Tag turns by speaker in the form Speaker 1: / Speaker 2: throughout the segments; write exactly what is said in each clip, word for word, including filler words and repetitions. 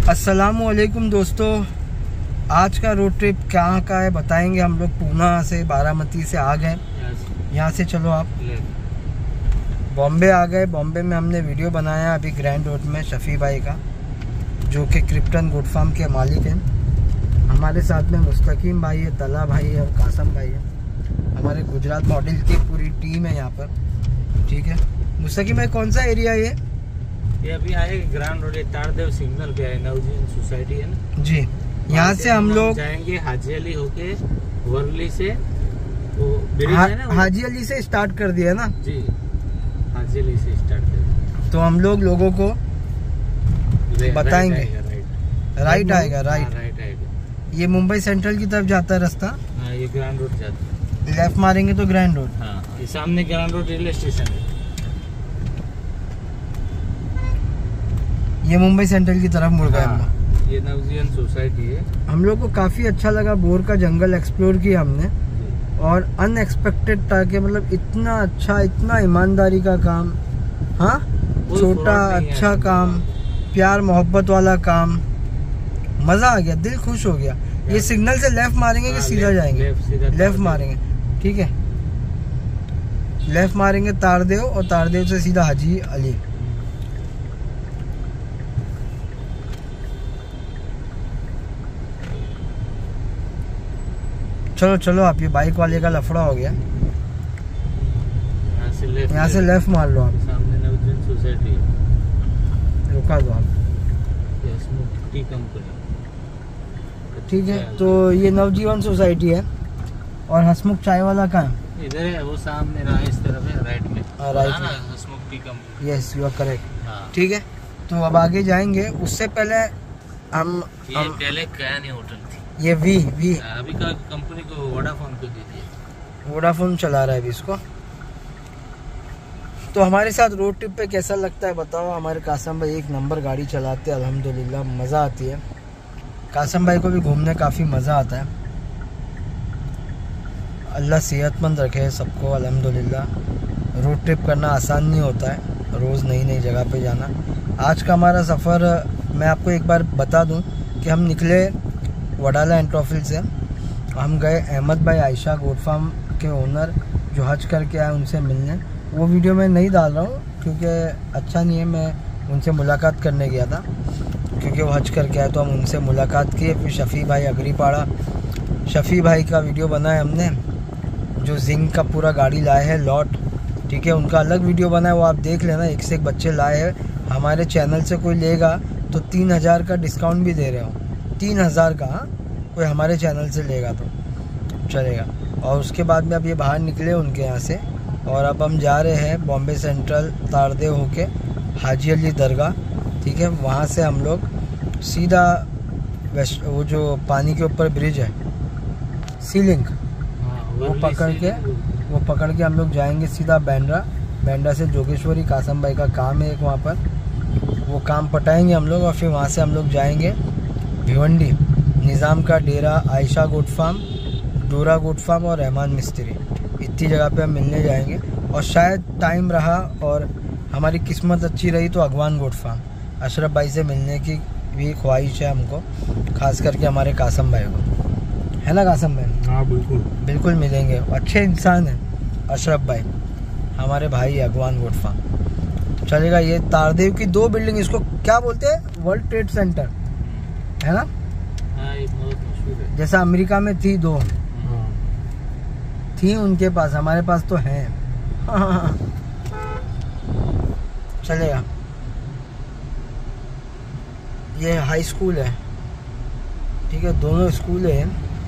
Speaker 1: अस्सलामुअलैकुम दोस्तों, आज का रोड ट्रिप कहाँ का है बताएंगे। हम लोग पूना से बारामती से आ गए। यहाँ से चलो आप बॉम्बे आ गए। बॉम्बे में हमने वीडियो बनाया अभी ग्रैंड रोड में शफ़ी भाई का, जो कि क्रिप्टन गुड फार्म के मालिक हैं। हमारे साथ में मुस्तकीम भाई है, तला भाई है और कासम भाई है। हमारे गुजरात मॉडल की पूरी टीम है यहाँ पर। ठीक है मुस्तकीम भाई, कौन सा एरिया है ये?
Speaker 2: ये अभी आए ग्रांड रोड तारदेव सिग्नल पे है, नवजीवन सोसाइटी है ना जी।
Speaker 1: यहाँ से हम लोग
Speaker 2: जाएंगे हाजी अली होके वर्ली से, वो ब्रिज
Speaker 1: हा,
Speaker 2: है ना,
Speaker 1: हाजी अली से स्टार्ट कर दिया ना जी।
Speaker 2: हाजी अली से स्टार्ट कर,
Speaker 1: तो हम लोग लोगों को बताएंगे। राइट आएगा, राइट
Speaker 2: राइट आएगा।
Speaker 1: ये मुंबई सेंट्रल की तरफ जाता है रास्ता।
Speaker 2: हाँ, ये ग्रांड रोड जाता है।
Speaker 1: लेफ्ट मारेंगे तो ग्रैंड रोड।
Speaker 2: हाँ, ये सामने ग्रांड रोड रेलवे स्टेशन है।
Speaker 1: ये मुंबई सेंट्रल की तरफ मुड़ गए हम लोग।
Speaker 2: ये नवजीवन सोसाइटी है। हम
Speaker 1: लोग को काफी अच्छा लगा। बोर का जंगल एक्सप्लोर किया हमने और अनएक्सपेक्टेड था कि मतलब इतना अच्छा, इतना ईमानदारी का काम, हाँ छोटा अच्छा काम, प्यार मोहब्बत वाला काम, मजा आ गया, दिल खुश हो गया। ये सिग्नल से लेफ्ट मारेंगे कि सीधा जाएंगे? लेफ्ट मारेंगे, ठीक है। लेफ्ट मारेंगे तारदेव और तारदेव से सीधा हाजी अली। चलो चलो आप, ये बाइक वाले का लफड़ा हो गया। यहाँ से लेफ्ट, यहाँ से लेफ्ट मार लो आप।
Speaker 2: सामने नवजीवन सोसाइटी है,
Speaker 1: रुका दो आप।
Speaker 2: टी कंपनी,
Speaker 1: ठीक है। तो ये नवजीवन सोसाइटी है और हसमुख चाय वाला कहाँ है?
Speaker 2: इधर है, वो सामने रहा, इस तरफ है, राइट में।
Speaker 1: Right,
Speaker 2: Hasmukh tea company.
Speaker 1: Yes you are correct. ठीक है, तो अब आगे जाएंगे। उससे पहले हम,
Speaker 2: ये हम पहले क्या नहीं होटल थी,
Speaker 1: ये वी वी
Speaker 2: अभी का कंपनी को वोडाफोन को दे दिया।
Speaker 1: वोडाफोन चला रहा है अभी इसको। तो हमारे साथ रोड ट्रिप पे कैसा लगता है बताओ। हमारे कासम भाई एक नंबर गाड़ी चलाते हैं, अल्हम्दुलिल्लाह मज़ा आती है। कासम भाई को भी घूमने काफ़ी मज़ा आता है। अल्लाह सेहतमंद रखे सबको, अल्हम्दुलिल्लाह। रोड ट्रिप करना आसान नहीं होता है, रोज़ नई नई जगह पे जाना। आज का हमारा सफ़र मैं आपको एक बार बता दूं कि हम निकले वडाला एंट्रोफिल से। हम गए अहमद भाई आयशा गोट फार्म के ओनर जो हज करके आए, उनसे मिलने। वो वीडियो मैं नहीं डाल रहा हूँ क्योंकि अच्छा नहीं है। मैं उनसे मुलाकात करने गया था क्योंकि वो हज करके आए, तो हम उनसे मुलाकात किए। फिर शफ़ी भाई अगरीपाड़ा, शफ़ी भाई का वीडियो बनाया हमने, जो जिंक का पूरा गाड़ी लाए हैं लॉट। ठीक है, उनका अलग वीडियो बना है, वो आप देख लेना। एक से एक बच्चे लाए हैं। हमारे चैनल से कोई लेगा तो तीन हज़ार का डिस्काउंट भी दे रहे हो, तीन हज़ार का। हाँ, कोई हमारे चैनल से लेगा तो चलेगा। और उसके बाद में अब ये बाहर निकले उनके यहाँ से और अब हम जा रहे हैं बॉम्बे सेंट्रल तारदेव होके हाजी अली दरगाह। ठीक है, वहाँ से हम लोग सीधा वेस्ट, वो जो पानी के ऊपर ब्रिज है सी लिंक, वो पकड़ के वो पकड़ के हम लोग जाएंगे सीधा बैंड्रा। बैंड्रा से जोगेश्वरी, कासम भाई का काम है एक वहाँ पर, वो काम पटाएंगे हम लोग। और फिर वहाँ से हम लोग जाएंगे भिवंडी, निज़ाम का डेरा, आयशा गोट फार्म, डोरा गोट फार्म और रहमान मिस्त्री। इतनी जगह पे हम मिलने जाएंगे। और शायद टाइम रहा और हमारी किस्मत अच्छी रही तो अगवान गोट फार्म, अशरफ भाई से मिलने की भी ख्वाहिश है हमको, खास करके हमारे कासम भाई को, है ना कासम भाई?
Speaker 2: हाँ बिल्कुल बिल्कुल
Speaker 1: मिलेंगे। अच्छे इंसान हैं अशरफ भाई, हमारे भाई अगवान गोट फार्म। चलेगा। ये तारदेव की दो बिल्डिंग, इसको क्या बोलते हैं? वर्ल्ड ट्रेड सेंटर है ना?
Speaker 2: हाँ, ये बहुत मशहूर है।
Speaker 1: जैसा अमेरिका में थी दो, हाँ। थी उनके पास, हमारे पास तो है। हाँ। चलेगा। ये हाई स्कूल है, ठीक है, दोनों स्कूल है।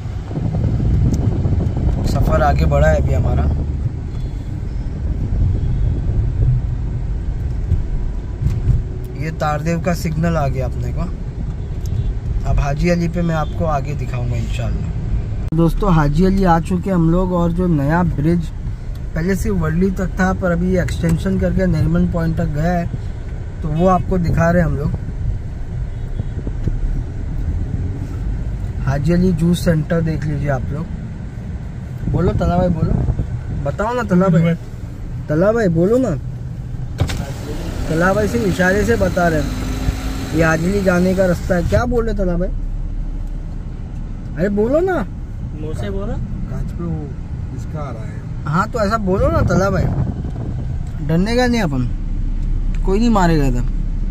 Speaker 1: सफ़र आगे बढ़ा है अभी हमारा। ये तारदेव का सिग्नल आ गया अपने को। अब हाजी अली पे मैं आपको आगे दिखाऊंगा इंशाल्लाह। दोस्तों हाजी अली आ चुके हम लोग और जो नया ब्रिज पहले से वर्ली तक था पर अभी एक्सटेंशन करके नरीमन पॉइंट तक गया है, तो वो आपको दिखा रहे हैं हम लोग। हाजी अली जूस सेंटर देख लीजिए आप लोग। बोलो तला भाई, बोलो, बताओ ना तला भाई, तला भाई बोलो ना। तला भाई से इशारे से बता रहे हैं। ये आजली जाने का रास्ता है। क्या बोल रहे तला भाई? अरे बोलो ना,
Speaker 2: मुँह से बोलो।
Speaker 3: कांच पे वो इसका आ रहा है।
Speaker 1: हाँ तो ऐसा बोलो ना तला भाई, डरने का नहीं अपन, कोई नहीं मारेगा इधर।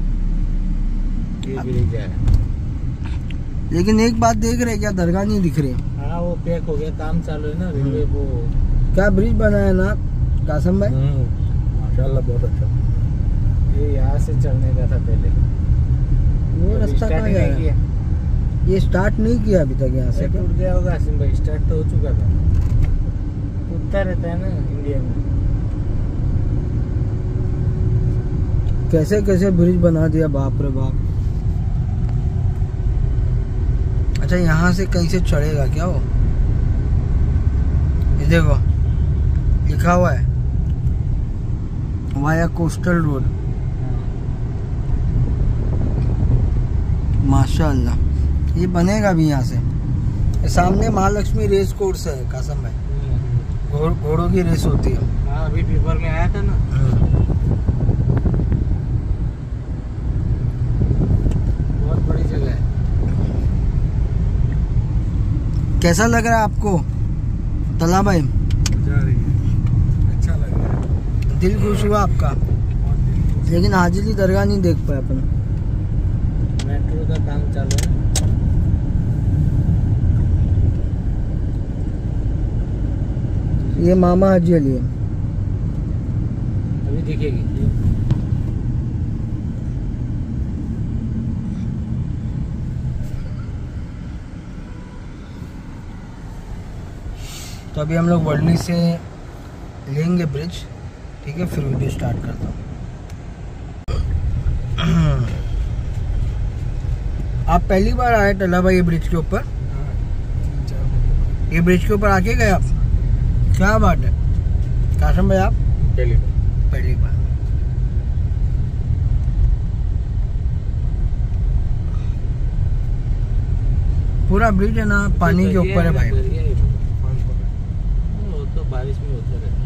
Speaker 2: ये ब्रिज है।
Speaker 1: लेकिन एक बात देख रहे क्या, दरगाह नहीं दिख रही।
Speaker 2: हाँ वो पैक हो गया, काम चालू है ना रेलवे वो।
Speaker 1: क्या ब्रिज बना है ना कासम भाई?
Speaker 3: माशाल्लाह बहुत अच्छा।
Speaker 2: ये यहाँ से चलने का था पहले,
Speaker 1: वो रास्ता
Speaker 2: स्टार्ट
Speaker 1: कहाँ
Speaker 2: ही
Speaker 1: जा
Speaker 2: नहीं
Speaker 1: रहा है?
Speaker 2: किया।
Speaker 1: ये स्टार्ट नहीं किया अभी तक यहाँ से।
Speaker 2: ये टूट गया होगा आसिम भाई, स्टार्ट तो हो चुका था। टूटता रहता है ना इंडिया में।
Speaker 1: कैसे कैसे ब्रिज बना दिया, बाप रे बाप। अच्छा यहाँ से कहीं से चढ़ेगा क्या वो? ये देखो लिखा हुआ है वाया कोस्टल रोड। माशाल्लाह ये बनेगा भी यहाँ से। ये सामने महालक्ष्मी रेस कोर्स है कासम भाई, घोड़ घोड़ों की रेस होती है।
Speaker 2: हाँ अभी पेपर में आया था ना। बहुत बड़ी जगह है।
Speaker 1: कैसा लग रहा है आपको तला भाई?
Speaker 3: जा रही है, अच्छा लग रहा है,
Speaker 1: दिल खुश हुआ आपका?
Speaker 3: बहुत दिल खुश।
Speaker 1: लेकिन हाजिली दरगाह नहीं देख पाए अपन।
Speaker 2: मेट्रो का काम चालू है।
Speaker 1: ये मामा हाजी अली है।
Speaker 2: अभी दिखेगी।
Speaker 1: तो अभी हम लोग वर्ली से लेंगे ब्रिज, ठीक है, फिर वीडियो स्टार्ट करता हूँ। आप पहली बार आए टला भाई ये ब्रिज के ऊपर? ये ब्रिज के ऊपर आके गए आप? क्या बात है कासम भाई, आप
Speaker 2: पहली बार।
Speaker 1: पहली बार। पूरा ब्रिज है ना पानी के ऊपर है भाई।
Speaker 2: वो तो बारिश में होता रहता है।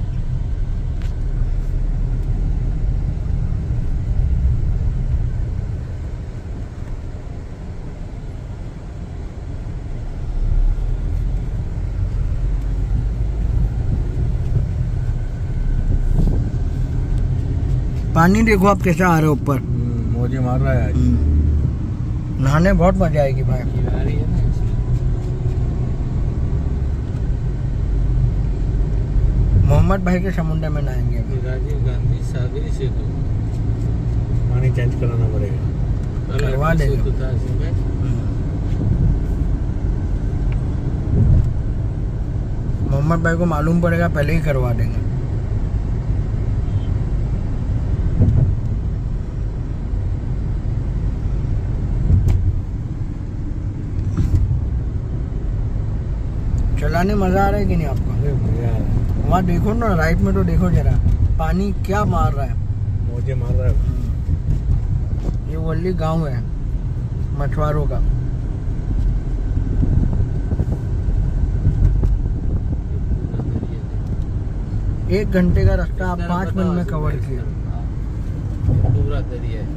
Speaker 1: पानी देखो आप कैसा आ रहा है ऊपर,
Speaker 3: मौजे मार रहा है आज।
Speaker 1: नहाने बहुत मजा आएगी भाई।
Speaker 2: ये आ रही है ना इसलिए।
Speaker 1: मोहम्मद भाई के समुद्र में नहाएंगे अभी।
Speaker 2: ये राजीव गांधी सागरी सेतु।
Speaker 3: पानी चेंज कराना पड़ेगा।
Speaker 2: कल
Speaker 1: करवा
Speaker 2: अटल
Speaker 1: देंगे।
Speaker 2: सेतु था आसिम भाई।
Speaker 1: मोहम्मद भाई को मालूम पड़ेगा, पहले ही करवा देंगे। चलाने मजा आ रहा है कि नहीं आपको?
Speaker 3: अरे मजा आ रहा है,
Speaker 1: वहाँ देखो ना, राइट में तो देखो जरा, पानी क्या मार रहा है।
Speaker 3: मौजे मार रहा है।
Speaker 1: ये वल्ली गांव है मछुआरों का। एक घंटे का रास्ता आप पाँच मिनट में कवर किए।
Speaker 2: पूरा दरिया है।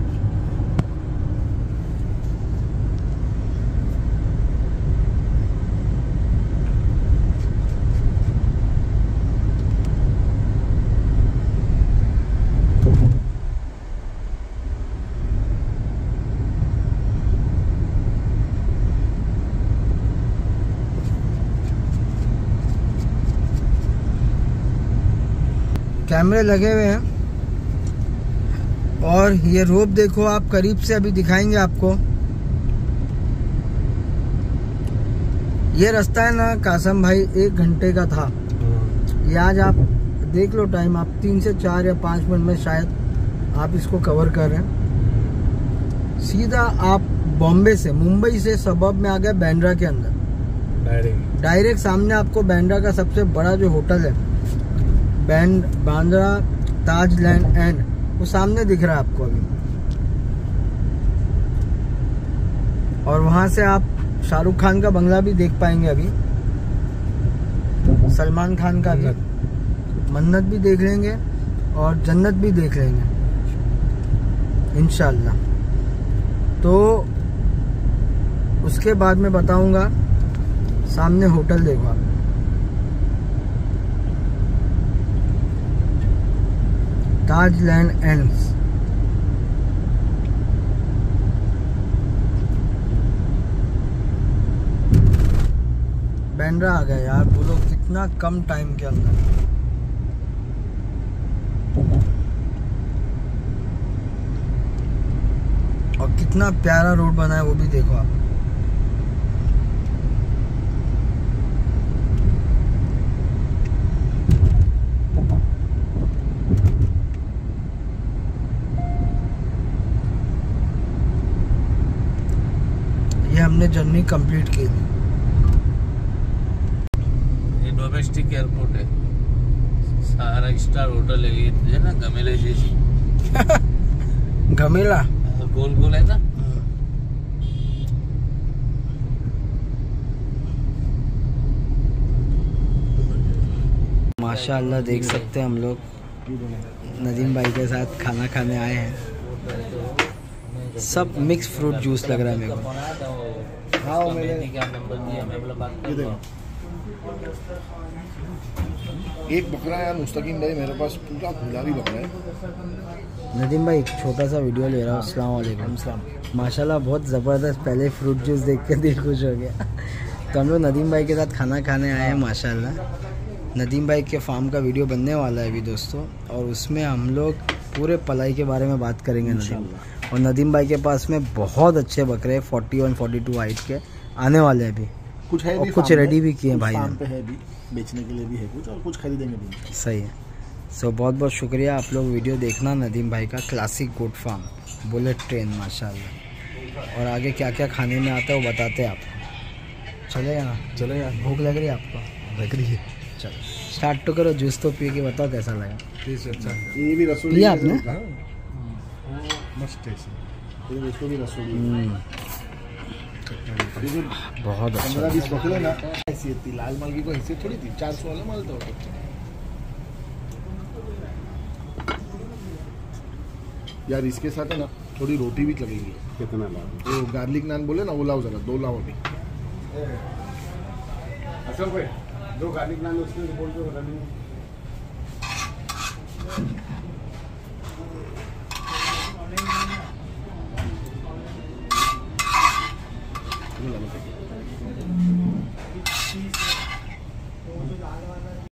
Speaker 1: कैमरे लगे हुए हैं और ये रोप देखो आप, करीब से अभी दिखाएंगे आपको। ये रास्ता है ना कासम भाई, एक घंटे का था। ये आज आप देख लो टाइम, आप तीन से चार या पाँच मिनट में शायद आप इसको कवर कर रहे हैं। सीधा आप बॉम्बे से, मुंबई से सबब में आ गए बांद्रा के अंदर।
Speaker 3: डायरेक्ट
Speaker 1: डायरेक्ट सामने आपको बांद्रा का सबसे बड़ा जो होटल है, बैंड बांद्रा ताज लैंड एंड, वो सामने दिख रहा है आपको अभी। और वहां से आप शाहरुख खान का बंगला भी देख पाएंगे अभी, सलमान खान का भी, मन्नत भी देख लेंगे और जन्नत भी देख लेंगे इंशाल्लाह। तो उसके बाद मैं बताऊंगा। सामने होटल देखो आप, ताज लैंड एंड्स। बैंड्रा आ गया यार, बोलो कितना कम टाइम के अंदर। और कितना प्यारा रोड बना है वो भी देखो आप। ये हमने जर्नी कंप्लीट की।
Speaker 4: ये डोमेस्टिक एयरपोर्ट है, सारा स्टार होटल है ये, है ना, गमेले जैसी।
Speaker 1: गमेला
Speaker 4: गोल गोल है ना।
Speaker 1: माशाल्लाह देख सकते हैं हम लोग नदीम भाई के साथ खाना खाने आए हैं। सब मिक्स फ्रूट जूस लग रहा है मेरे को।
Speaker 4: हाँ मैंने क्या नंबर दिया, मैं बोला बात कर लो।
Speaker 3: एक बकरा यार मुस्तकीम भाई मेरे पास पूरा गुलाबी बकरा है।
Speaker 1: नदीम भाई एक छोटा सा वीडियो ले रहा हूँ। अस्सलाम वालेकुम। माशाल्लाह बहुत ज़बरदस्त, पहले फ्रूट जूस देख के दिल खुश हो गया। तो हम लोग नदीम भाई के साथ खाना खाने आए हैं माशाल्लाह। नदीम भाई के फार्म का वीडियो बनने वाला है अभी दोस्तों, और उसमें हम लोग पूरे पलाई के बारे में बात करेंगे नदीम। और नदीम भाई के पास में बहुत अच्छे बकरे forty one forty two height के आने वाले हैं अभी,
Speaker 3: कुछ है
Speaker 1: और
Speaker 3: भी
Speaker 1: कुछ रेडी भी किए भाई
Speaker 3: फार्म
Speaker 1: ने।
Speaker 3: पे है भी, बेचने के लिए भी है कुछ, और कुछ खरीदेंगे भी।
Speaker 1: सही है। सो बहुत बहुत शुक्रिया, आप लोग वीडियो देखना नदीम भाई का। Classic goat farm, bullet train माशाल्लाह। और आगे क्या क्या खाने में आता है वो बताते हैं आपको। चलेगा ना?
Speaker 3: चले यार,
Speaker 1: भूख लग रही है आपको?
Speaker 3: लग रही है।
Speaker 1: चलो स्टार्ट तो करो, जूस तो पी के बताओ कैसा लगा।
Speaker 3: अच्छा ये भी रसोई
Speaker 1: लिया आपने?
Speaker 3: मस्त है ये, इसको भी रसोई।
Speaker 1: बहुत अच्छा।
Speaker 3: पंद्रह बीस बकरे ना हैसियत थी, लाल माल की कोई हैसियत थोड़ी थी। चार सौ वाला माल तो यार। इसके साथ है ना थोड़ी रोटी भी लगेगी। कितना लाओ? वो गार्लिक नान बोले ना, वो लाओ जरा, दो लाओ अभी। अच्छा भाई दो गार्लिक नान उसके बोल दो।